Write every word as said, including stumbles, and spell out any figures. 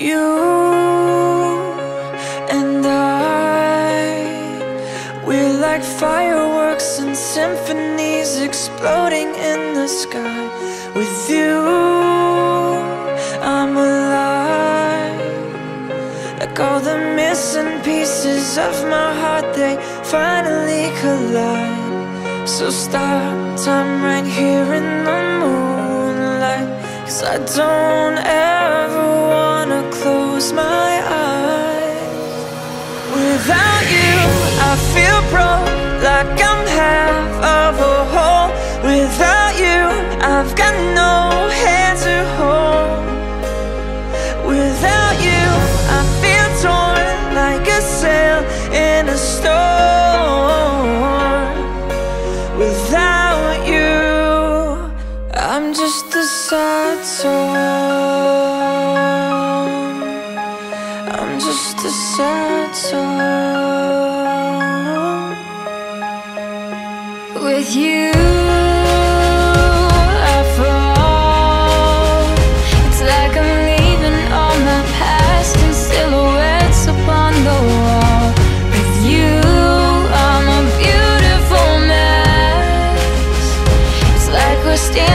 You and I, we're like fireworks and symphonies exploding in the sky. With you, I'm alive. Like all the missing pieces of my heart, they finally collide. So stop time right here in the moonlight, 'cause I don't ever wanna close my eyes. Without you, I feel broke, like I'm half of a whole. Without you, I've got no hand to hold. Without you, I feel torn like a sail in a storm. Without you, I'm just a sad song. I'm just a sad song. With you, I fall. It's like I'm leaving all my past in silhouettes upon the wall. With you, I'm a beautiful mess. It's like we're standing